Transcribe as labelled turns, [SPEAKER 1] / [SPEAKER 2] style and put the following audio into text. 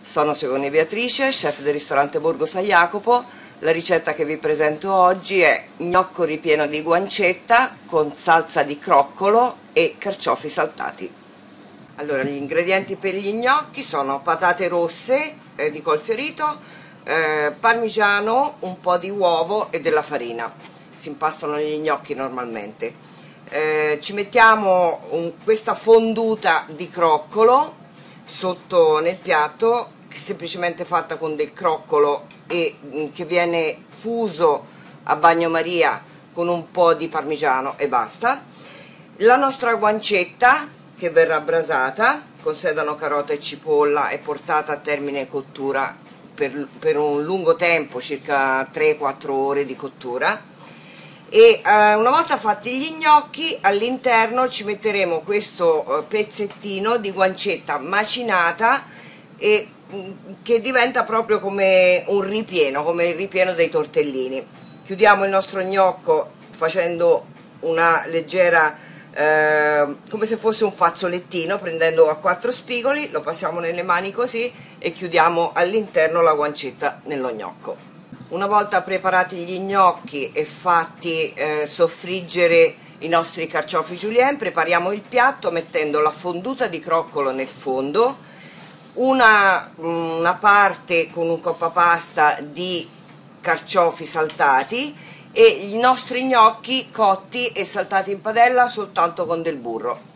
[SPEAKER 1] Sono Segone Beatrice, chef del ristorante Borgo San Jacopo. La ricetta che vi presento oggi è gnocco ripieno di guancetta con salsa di croccolo e carciofi saltati. Allora, gli ingredienti per gli gnocchi sono patate rosse di col fiorito, parmigiano, un po' di uovo e della farina. Si impastano gli gnocchi normalmente. Ci mettiamo questa fonduta di croccolo sotto nel piatto, che è semplicemente fatta con del croccolo e che viene fuso a bagnomaria con un po' di parmigiano e basta. La nostra guancetta che verrà brasata con sedano, carota e cipolla e portata a termine cottura per un lungo tempo, circa 3-4 ore di cottura. E una volta fatti gli gnocchi, all'interno ci metteremo questo pezzettino di guancetta macinata e che diventa proprio come un ripieno, come il ripieno dei tortellini. Chiudiamo il nostro gnocco facendo una leggera come se fosse un fazzolettino, prendendo a 4 spigoli, lo passiamo nelle mani così e chiudiamo all'interno la guancetta nello gnocco. Una volta preparati gli gnocchi e fatti soffriggere i nostri carciofi julienne, prepariamo il piatto mettendo la fonduta di croccolo nel fondo, una parte con un coppapasta di carciofi saltati e i nostri gnocchi cotti e saltati in padella soltanto con del burro.